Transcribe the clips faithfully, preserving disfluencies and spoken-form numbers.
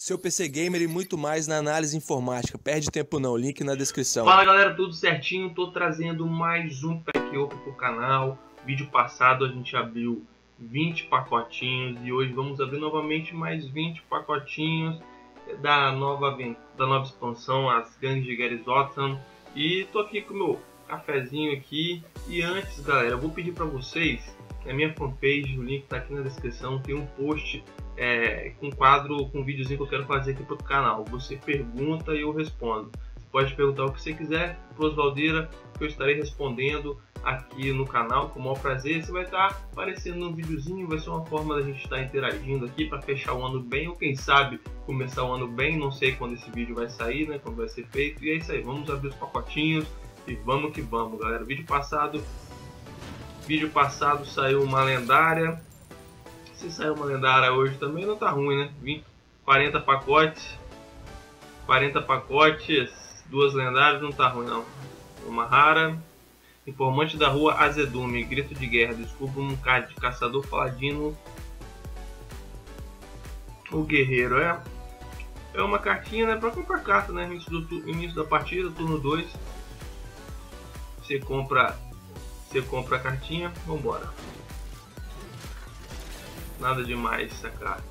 seu P C Gamer e muito mais na análise informática. Perde tempo não, link na descrição. Fala galera, tudo certinho? Tô trazendo mais um pack open pro canal. Vídeo passado a gente abriu vinte pacotinhos e hoje vamos abrir novamente mais vinte pacotinhos da nova, da nova expansão, as Gangues de Garry's Autumn. E tô aqui com o meu cafezinho aqui. E antes, galera, eu vou pedir para vocês, na minha fanpage, o link tá aqui na descrição, tem um post é, com quadro, com um videozinho que eu quero fazer aqui pro canal. Você pergunta e eu respondo. Você pode perguntar o que você quiser pro Osvaldeira, que eu estarei respondendo aqui no canal com o maior prazer. Você vai estar aparecendo no videozinho, vai ser uma forma da gente estar interagindo aqui para fechar o ano bem, ou quem sabe começar o ano bem. Não sei quando esse vídeo vai sair, né, quando vai ser feito. E é isso aí, vamos abrir os pacotinhos e vamos que vamos, galera. Vídeo passado vídeo passado saiu uma lendária. Se saiu uma lendária hoje também não tá ruim, né? vinte, quarenta pacotes, quarenta pacotes, duas lendárias, não tá ruim não. Uma rara. Informante da rua Azedume, grito de guerra, descubra um card de caçador paladino. O guerreiro é é uma cartinha, né, para comprar carta, né, início do início da partida, turno dois. Você compra você compra a cartinha, vambora. Nada demais essa carta.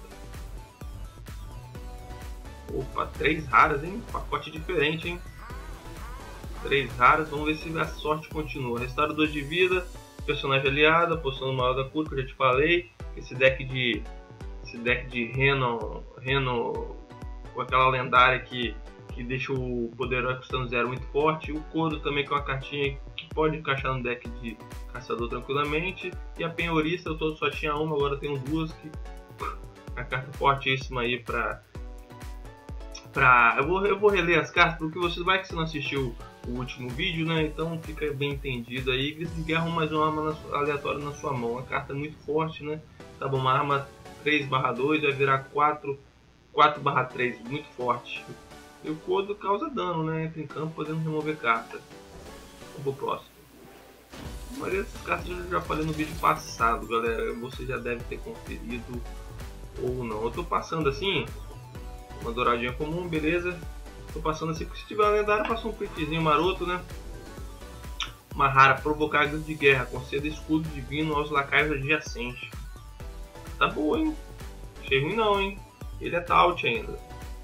Opa, três raras, hein? Pacote diferente, hein? Três raras, vamos ver se a sorte continua. Restaurador de vida, personagem aliado, poção maior da cura, que eu já te falei. Esse deck de esse deck de Reno, Reno com aquela lendária que, que deixa o poder heróico custando zero muito forte. O Kodo também, que é uma cartinha que pode encaixar no deck de caçador tranquilamente. E a penhorista, eu todo só tinha uma, agora tenho duas. Que a carta fortíssima aí pra. pra eu, vou, eu vou reler as cartas, porque você vai que você não assistiu o último vídeo, né? Então fica bem entendido aí. Grito de guerra, mais uma arma na, aleatória na sua mão. A carta é muito forte, né? Tá bom, uma arma três barra dois vai virar quatro barra três, muito forte. E o Kodo causa dano, né? Entra em campo podendo remover carta. Vamos pro próximo. A maioria dessas cartas eu já falei no vídeo passado, galera. Você já deve ter conferido ou não. Eu tô passando assim, uma douradinha comum, beleza. Tô passando assim, porque se tiver uma lendária, passa um printzinho maroto, né? Uma rara, provocar grito de guerra, conceda escudo divino aos lacaios adjacentes. Tá boa, hein? Achei ruim não, hein? Ele é taut ainda.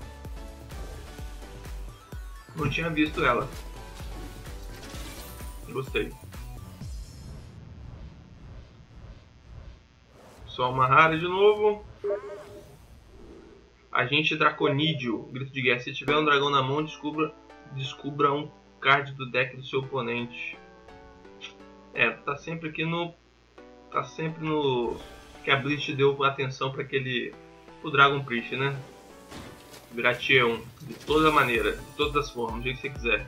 Não tinha visto ela. Gostei. Só uma rara de novo. Agente Draconídeo, grito de guerra. Se tiver um dragão na mão, descubra, descubra um card do deck do seu oponente. É, tá sempre aqui no... Tá sempre no... Que a Blitz deu atenção para aquele... O Dragon Priest, né? Virar tier um. De toda maneira, de todas as formas, do jeito que você quiser.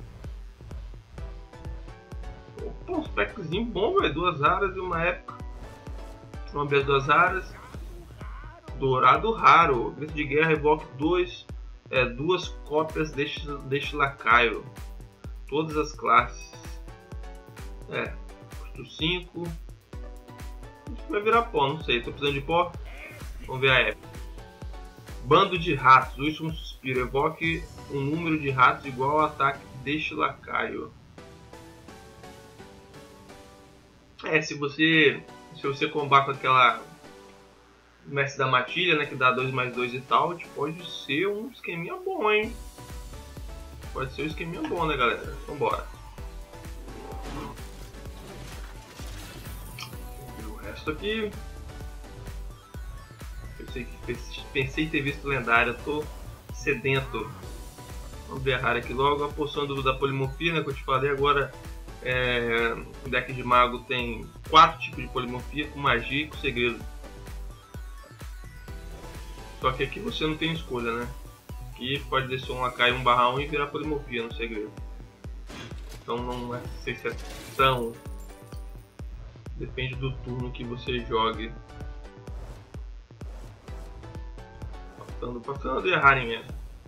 Opa, uns packzinhos bons, velho. Duas raras e uma época. Vamos ver as duas raras. Dourado raro. Grito de guerra, evoque dois, é, duas cópias deste, deste lacaio. Todas as classes. É, custo cinco. Acho que vai virar pó, não sei. Tô precisando de pó. Vamos ver a época. Bando de ratos, último suspiro. Evoque um número de ratos igual ao ataque deste lacaio. É, se você se você combar com aquela mestre da matilha, né, que dá dois mais dois e tal, pode ser um esqueminha bom, hein? Pode ser um esqueminha bom, né, galera? Vambora. O resto aqui. Pensei, que, pensei ter visto lendária, tô sedento. Vamos ver a rara aqui logo. A poção do, da polimorfia, né, que eu te falei agora. É, o deck de mago tem quatro tipos de polimorfia, com magia e com segredo. Só que aqui você não tem escolha, né? Aqui pode descer um lacaio um barra um e virar polimorfia no segredo. Então não é, sei se é tão... Depende do turno que você jogue. Passando, passando e errarem mesmo.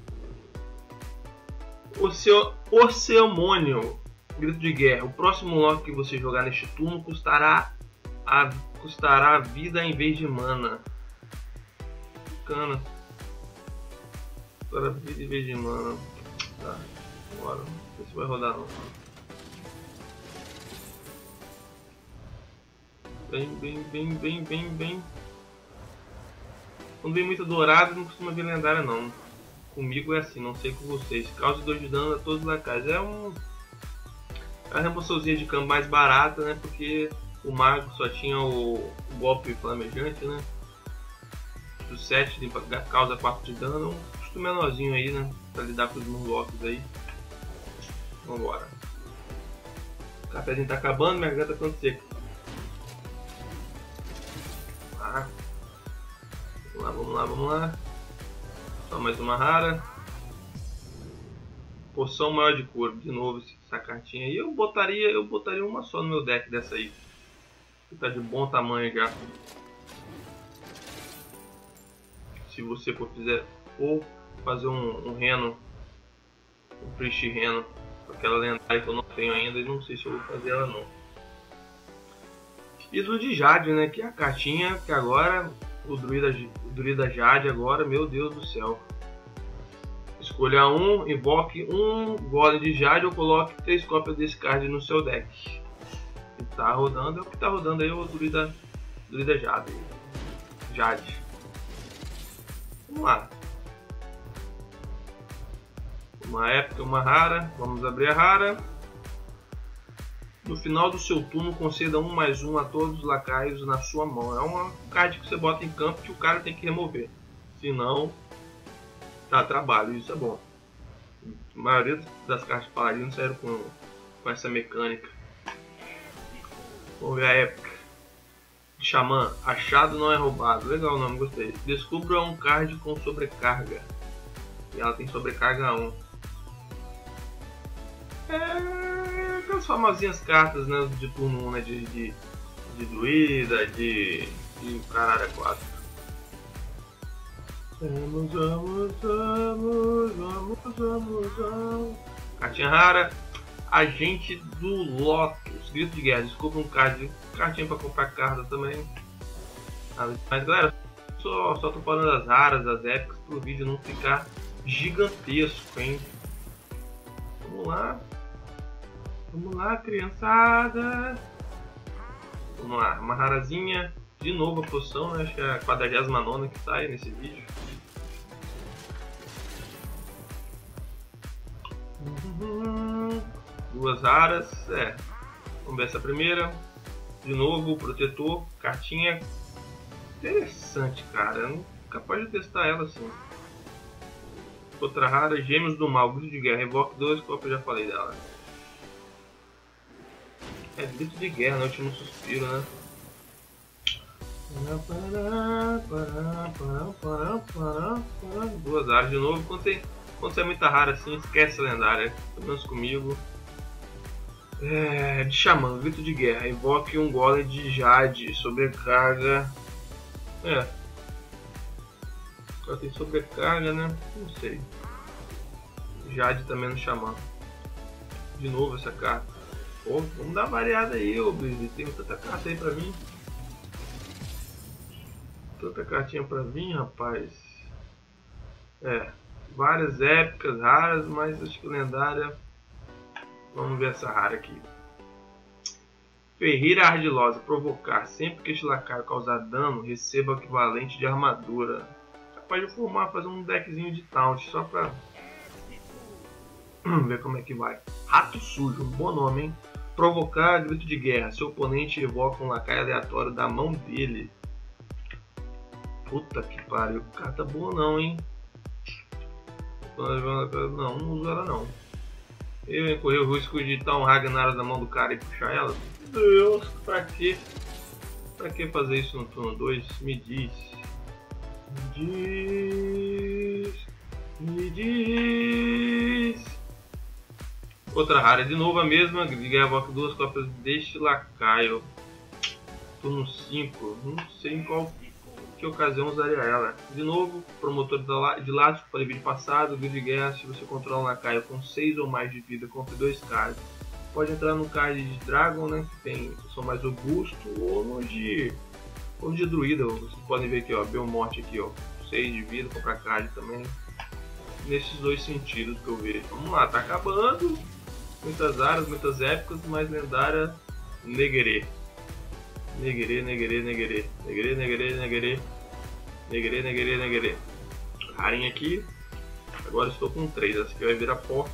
Oceomônio, grito de guerra. O próximo lock que você jogar neste turno custará a, custará a vida em vez de mana. Bacana. Para vida em vez de mana. Tá, bora. Não sei se vai rodar não. Bem, bem, bem, bem, bem, bem. Quando vem muito dourado, não costuma vir lendária não. Comigo é assim, não sei com vocês. Causa dois de dano a todos os lacais. É um... é uma remoçãozinha de campo mais barata, né? Porque o mago só tinha o, o golpe flamejante, né? Do sete causa quatro de dano. Um custo menorzinho aí, né? Pra lidar com os murlocs aí. Vambora. O cafezinho tá acabando, minha garganta tá ficando seca. Ah. Vamos lá, vamos lá, vamos lá. Só mais uma rara. Poção maior de cura, de novo essa cartinha aí. Eu botaria, eu botaria uma só no meu deck dessa aí. Que tá de bom tamanho já. Se você for fizer ou fazer um, um reno, um priest reno, aquela lendária que eu não tenho ainda, e não sei se eu vou fazer ela não. E do de Jade, né? Que é a cartinha que agora o druida, o druida Jade agora, meu Deus do céu. Escolha um, invoque um golem de Jade ou coloque três cópias desse card no seu deck. O que tá rodando é o que tá rodando aí, o druida, druida Jade. Jade. Vamos lá. Uma épica, uma rara. Vamos abrir a rara. No final do seu turno, conceda um mais um a todos os lacaios na sua mão. É uma card que você bota em campo que o cara tem que remover. Senão, dá trabalho. Isso é bom. A maioria das cartas de paladino saíram com, com essa mecânica. Vamos ver a épica. Xamã, achado não é roubado. Legal o nome, gostei. Descubra um card com sobrecarga. E ela tem sobrecarga um. É aquelas famosinhas cartas, né, de turno um, né, de, de, de druida, de, de caralho quatro. Vamos, vamos, vamos, vamos, vamos, vamos. Cartinha rara. Agente do Lotus. Grito de guerra. Desculpa um card. Cartinha pra comprar carta também. Mas galera, só, só tô falando das raras, das épicas, pro vídeo não ficar gigantesco, hein? Vamos lá. Vamos lá, criançada. Vamos lá, uma rarazinha. De novo a poção, né? Acho que é a quadragésima nona que sai nesse vídeo. Uhum. Duas raras, é. Vamos ver essa primeira. De novo, protetor, cartinha. Interessante, cara. Eu não capaz de testar ela assim. Outra rara, Gêmeos do Mal, Grito de Guerra. Invoque dois, qual que eu já falei dela. É Grito de Guerra, no último suspiro, né? Duas raras de novo. Quando você, quando você é muita rara assim, esquece a lendária. Pelo menos comigo. É, de Xamã, Grito de Guerra. Invoque um golem de Jade. Sobrecarga. É. Agora tem sobrecarga, né? Não sei. Jade também no Xamã. De novo essa carta. Pô, vamos dar uma variada aí, ô Blizzy. Tem tanta carta aí pra mim. Tanta cartinha pra vir, rapaz. É. Várias épicas, raras, mas acho que lendária. Vamos ver essa rara aqui. Ferreira Ardilosa. Provocar. Sempre que este lacaio causar dano, receba o equivalente de armadura. Capaz de formar, fazer um deckzinho de taunt. Só pra ver como é que vai. Rato Sujo. Um bom nome, hein? Provocar. Grito de Guerra. Seu oponente evoca um lacaio aleatório da mão dele. Puta que pariu. Carta boa não, hein? Não, não uso ela não. Eu ia correr o risco de dar um Ragnar na mão do cara e puxar ela? Deus, pra que? Pra que fazer isso no turno dois? Me diz. Me diz. Me diz. Outra rara, de novo a mesma. Evoca duas cópias deste lacaio. Turno cinco. Não sei em qual que ocasião usaria ela. De novo, promotor de laço para o vídeo passado, vídeo de guerra. Se você controla um lacaio com seis ou mais de vida, compre dois cards. Pode entrar no card de Dragon, né, que tem, que são mais robusto, ou no de, ou de Druida. Vocês podem ver aqui, ó, Belmorte aqui, ó, seis de vida, comprar card também. nesses dois sentidos que eu vejo. Vamos lá, tá acabando. Muitas áreas, muitas épocas, mais lendária Negerê. Negerê, Negerê, Negerê. Negerê, Negerê, Negerê. Negerê, Negerê, Negerê. Rarinha aqui. Agora estou com três. Essa aqui vai virar pó.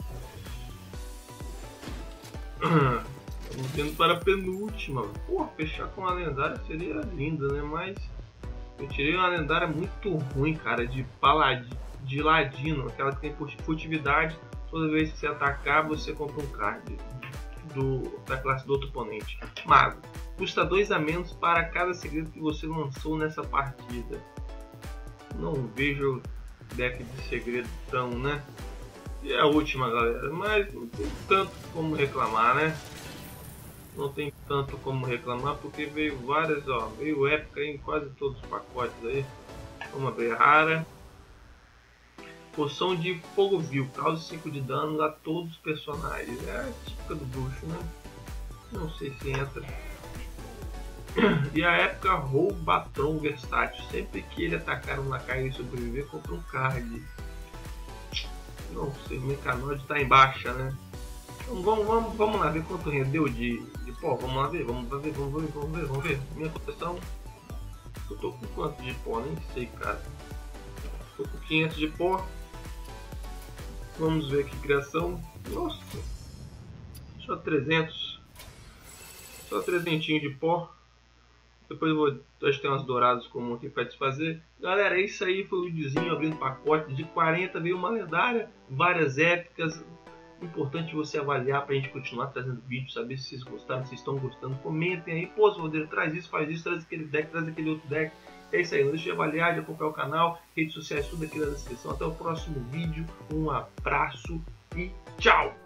Estamos indo para a penúltima. Pô, fechar com uma lendária seria linda, né? Mas eu tirei uma lendária muito ruim, cara. De paladino, de ladino. Aquela que tem furtividade. Toda vez que você atacar, você compra um card do, da classe do outro oponente. Mago. Custa dois a menos para cada segredo que você lançou nessa partida. Não vejo deck de segredo tão, né? E a última, galera. Mas não tem tanto como reclamar, né? Não tem tanto como reclamar porque veio várias, ó. Veio épica em quase todos os pacotes aí. Vamos abrir rara. Poção de fogo vil, causa cinco de dano a todos os personagens. É a típica do bruxo, né? Não sei se entra. E a época Roubatron versátil. Sempre que ele atacar um lacaio e sobreviver, compra um card. Não sei, o Mecanode está em baixa, né? Então vamos, vamos, vamos lá ver quanto rendeu de, de pó. Vamos lá ver, vamos ver, vamos ver, vamos ver, vamos ver. Minha cotação. Eu tô com quanto de pó? Nem sei, cara. Tô com quinhentos de pó. Vamos ver aqui, criação. Nossa, só trezentos. Só trezentos de pó. Depois eu vou. Acho que tem umas douradas comum aqui para desfazer. Galera, é isso aí. Foi o videozinho abrindo pacote. De quarenta veio uma lendária. Várias épicas. Importante você avaliar para a gente continuar trazendo vídeos. Saber se vocês gostaram, se estão gostando. Comentem aí. Pô, Zoldeiro, traz isso, faz isso, traz aquele deck, traz aquele outro deck. É isso aí, não deixe de avaliar, de acompanhar o canal, redes sociais, tudo aqui na descrição. Até o próximo vídeo, um abraço e tchau!